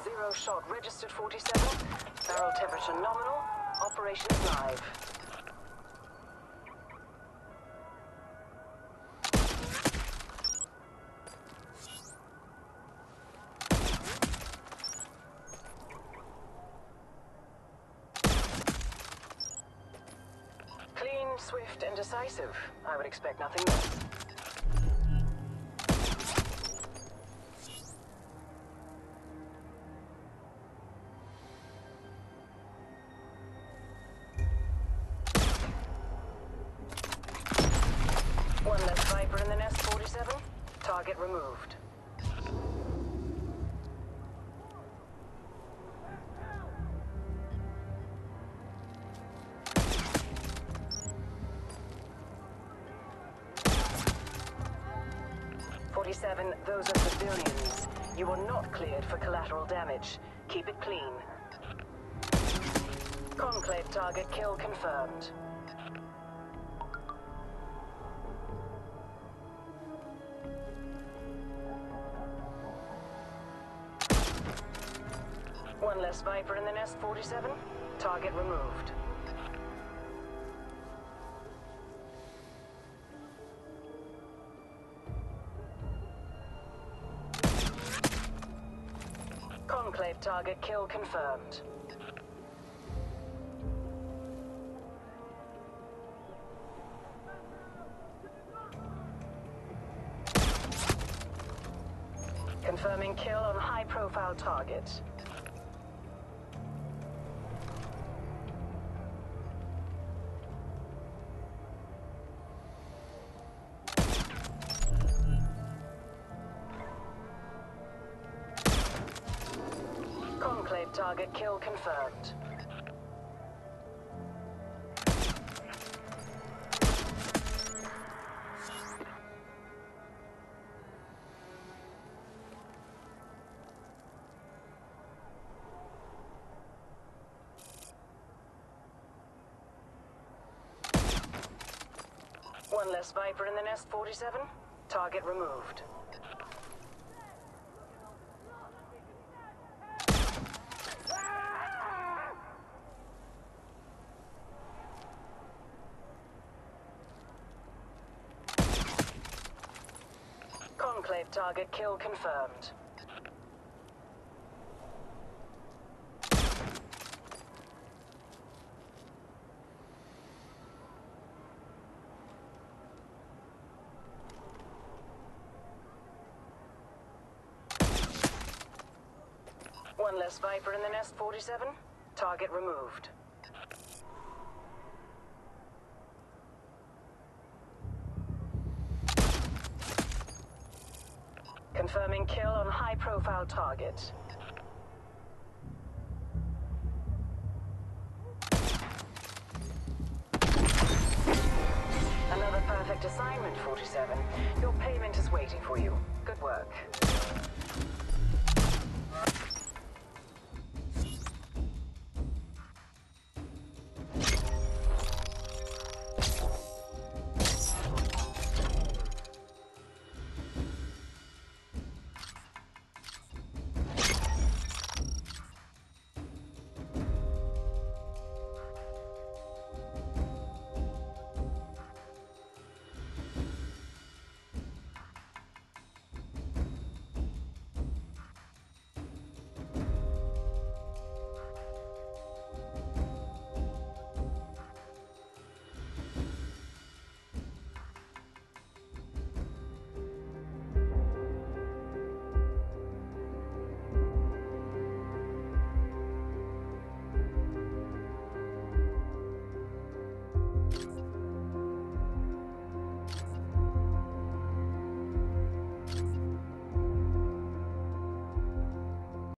Zero shot registered 47. Barrel temperature nominal. Operation is live. Clean, swift, and decisive. I would expect nothing less. One less Viper in the nest, 47. Target removed. Those are civilians. You are not cleared for collateral damage. Keep it clean. Conclave target kill confirmed. One less Viper in the nest, 47. Target removed. Conclave target kill confirmed. Confirming kill on high-profile target. Conclave target kill confirmed. One less Viper in the nest, 47. Target removed. Conclave target kill confirmed. One less Viper in the nest, 47. Target removed. Confirming kill on high-profile target. Another perfect assignment, 47. Your payment is waiting for you. Good work.